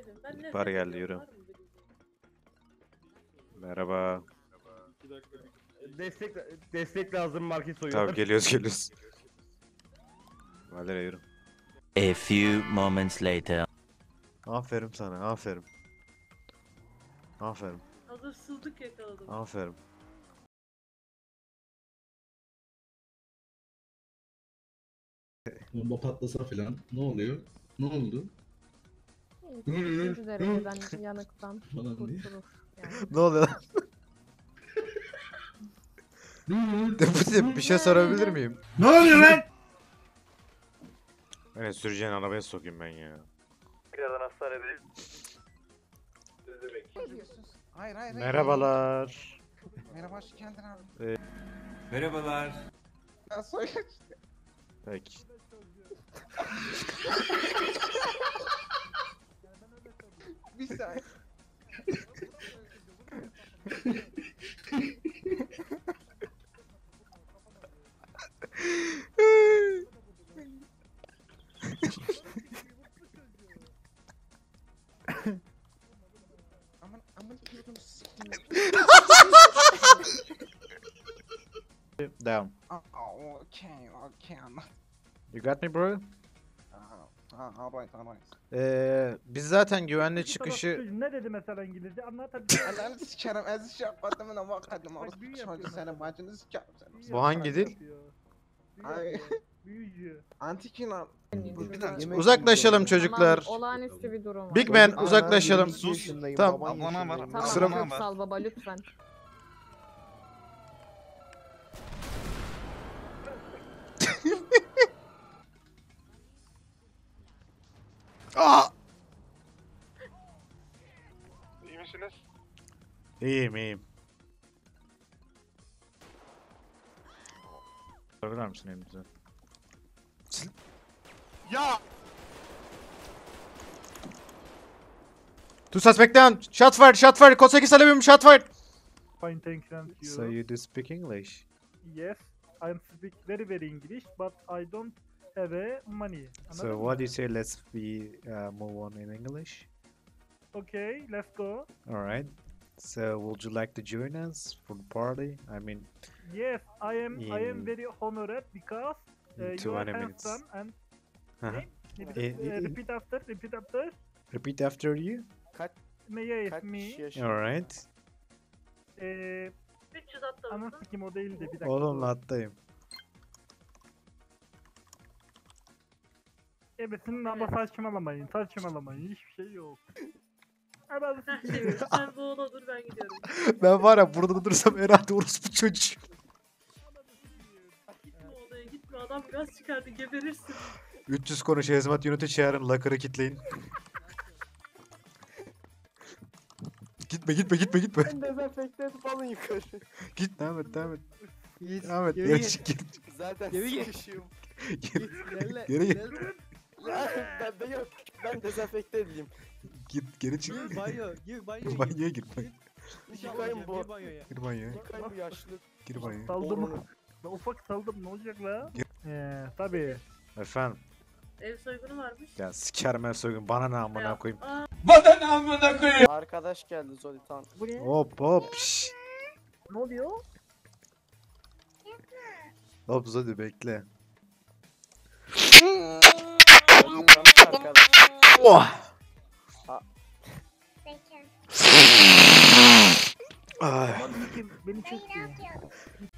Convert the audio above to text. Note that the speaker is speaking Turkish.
dedim. Ben nefret Var geldi, ediyorum, yürü. var mı bilecek? Merhaba. Destek lazım, market soyuyor. Tamam, geliyoruz. Valere yürü. A few moments later. Aferin sana, aferin. Aferin, Hazırsızlık yakaladım. aferin. Bomba patlasa filan ne oluyor? Ne oldu? Üçüncü dereceden yanıktan Falan diye. kurtulur. Yani. Ne oluyor lan? Deputy, bir şey sorabilir miyim? Ne oluyor lan? Evet, süreceğin arabaya sokayım ben ya. Tekrardan hastanede. Hayır hayır. Merhabalar. Merhaba hoş geldin abi. Merhabalar. Ya soy. Peki. Bir saniye. Aman yürüdüm sikeyim. Down. Okay ama. You got me bro? Alright alright. Biz zaten güvenli çıkışı... Ne dedi mesela İngilizce? Anlat hadi. Ananı sikerim eziş yapmadım ama bakadım orası büyü çocuğu yapıyor senin bacını sikerim seni. Bu hangi dil? Ay. Büyücü. Antik lan. Şurada- Uzaklaşalım çocuklar. Tamam, olağanüstü bir durum var. Big Man, uzaklaşalım. Tamam. Ablana var. Tamam, Sıra- Köksal baba lütfen. Aa! İyi misiniz? İyiyim. Sorgular mısın elimize? Ya! Two suspect down! Shot fired! Kod 8 alevim, shot fired! Fine, thank you. So you do speak English? Yes, I speak very English, but I don't have money. So what do you say, let's move on in English? Okay, let's go. Alright. So would you like to join us for the party? I mean, Yes, I am In- very honored because in you are 20 minutes. handsome and Uh-huh. repeat after. Repeat after you. Yes, me. Alright. 300 atlamışsın. Anam sikim o değildi bir dakika. Oğlum hattayım. Ebesin ama saçmalamayın. Hiçbir şey yok. Anam Heh, sikim. çevir. Sen bu oda dur, ben gidiyorum. Ben var ya burada durursam herhalde orospu çocuğu. Gitme odaya, gitme, adam gaz çıkardı, geberirsin. 300 konuş Ezmat Unit'i çağırın, lacker'ı kitleyin. Gitme. Dezenfekte falan yukarı. Git, devam et. Devam et. Geri Geri git. çık, geri. Zaten Geri git. sıkışıyorum. Geri git. Ben de yok. Ben dezenfekte edeyim. Git, geri çık. Gir banyoya gir. Banyoya gir. Yıkayın bu. Gir banyoya. Gir banyoya. Yıkayın bu yaşlı. Gir banyoya. Saldım. Ben ufak saldım, ne olacak la? Tabii. Efendim. Ev soygunu varmış. Ya sikerim her soygun. Bana ne amına koyayım. Aa, Arkadaş geldi Zolitan. Bu ne? Hop. Şşş. Ne oluyor? Hop hadi bekle. Arkadaş. Oh. Ay. Aman sikim, beni çekti.